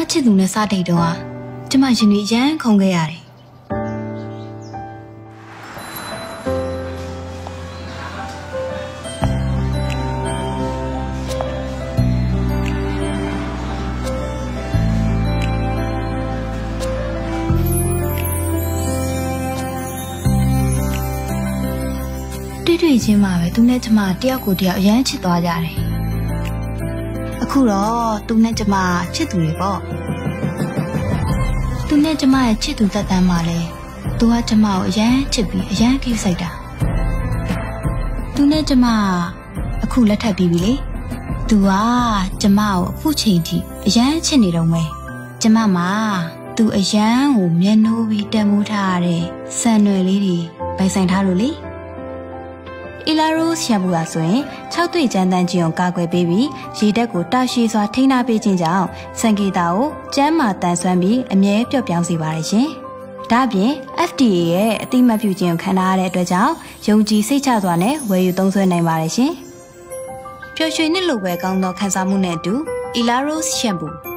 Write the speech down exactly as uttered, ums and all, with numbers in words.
ချစ်သူနဲ့စတဲ့တုန်းကကျမရှင်တွေရမ်းခုန်ခဲ့ရတယ်တွေ့ချင်းမှာပဲသူနဲ့ကျမတယောက်ကိုတယောက်အရန်ချစ်သွားကြတယ်အခုတော့သူနဲ့ကျမချစ်သူတွေပေါ့သူနဲ့ကျမရဲ့ချစ်သူသက်တမ်းမှာလဲသူကကျမကိုအရန်ချစ်ပြီးအရန်ကိစိုက်တာသူနဲ့ကျမအခုလက်ထပ်ပြီးပြီလေသူကကျမကိုအခုချိန်ထိအရန်ချစ်နေတော့မယ်ကျမမှာသူအရန်ကိုမျက်နှိုးပြီးတန်မိုးထားရတဲ့စံရွယ်လေးတွေပိုင်ဆိုင်ထားလို့လေElaros ရှမ်ပူဟာဆိုရင်၆တွေ့ကျန်းတန်းခြင်းကိုကာကွယ်ပေးပြီးရေဓာတ်ကိုတာရှည်စွာထိန်းထားပေးခြင်းကြောင့်စံဂီတာကိုကျန်းမာတန်ဆွမ်းပြီးအမြဲပျော့ပြောင်းစေပါတယ်ရှင်။ဒါ့အပြင် F D A ရဲ့အတိအမှတ်ပြုခြင်းကိုခံထားရတဲ့အတွက်ကြောင့်ယုံကြည်စိတ်ချစွာနဲ့ဝယ်ယူသုံးစွဲနိုင်ပါတယ်ရှင်။ပျော်ရွှင်နှစ်လိုပဲကောင်းသောခံစားမှုနဲ့အတူ Elaros ရှမ်ပူ